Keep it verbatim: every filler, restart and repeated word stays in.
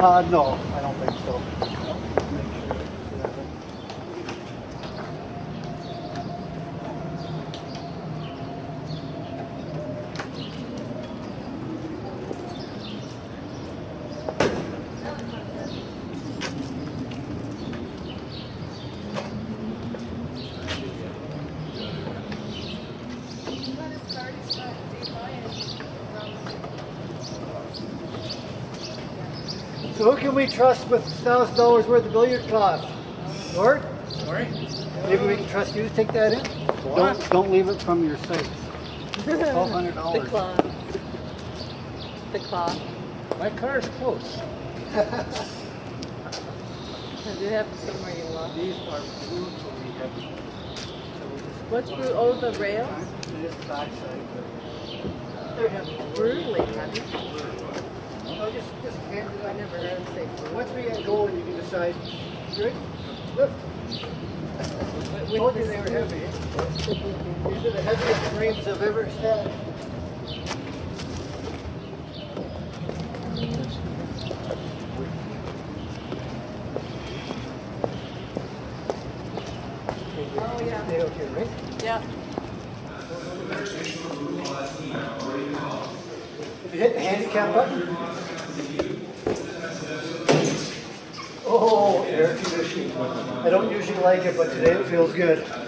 Uh, no, I don't think so. So who can we trust with one thousand dollars worth of billiard cloth? Lord? Sorry? Maybe we can trust you to take that in? What? Don't, don't leave it from your sight. twelve hundred dollars. The claw. The claw. My car's close. I do have somewhere you lost. These are brutally heavy. What's blue? Oh, the rails? It is the backside. They're heavy. Brutally heavy. Oh, just, just hand it I up. never heard him say brutally. Once we get going, you can decide. Good? Lift. I told you they were heavy. These are the heaviest frames I've ever had. Oh, yeah. Stay out here, right? Yeah. If you hit the handicap button. Oh, air conditioning. I don't usually like it, but today it feels good.